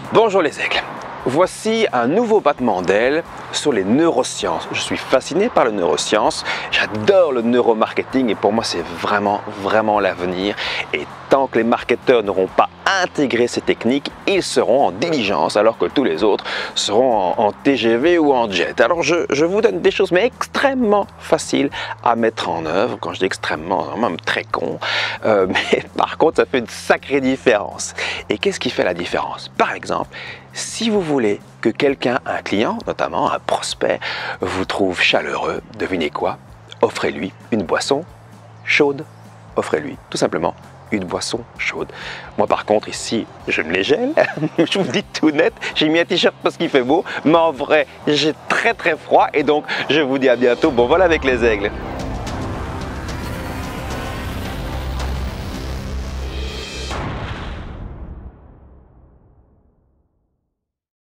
Bonjour les aigles, voici un nouveau battement d'ailes sur les neurosciences. Je suis fasciné par les neurosciences, j'adore le neuromarketing et pour moi c'est vraiment l'avenir. Et tant que les marketeurs n'auront pas intégré ces techniques, ils seront en diligence alors que tous les autres seront en TGV ou en jet. Alors je vous donne des choses mais extrêmement faciles à mettre en œuvre. Quand je dis extrêmement, c'est même très con, mais par contre ça fait une sacrée différence. Et qu'est-ce qui fait la différence? Par exemple, si vous voulez que quelqu'un, un client, notamment un prospect, vous trouve chaleureux, devinez quoi? Offrez-lui une boisson chaude. Offrez-lui tout simplement une boisson chaude. Moi par contre ici, je me les gèle, je vous dis tout net, j'ai mis un t-shirt parce qu'il fait beau, mais en vrai, j'ai très froid et donc je vous dis à bientôt. Bon voilà avec les aigles.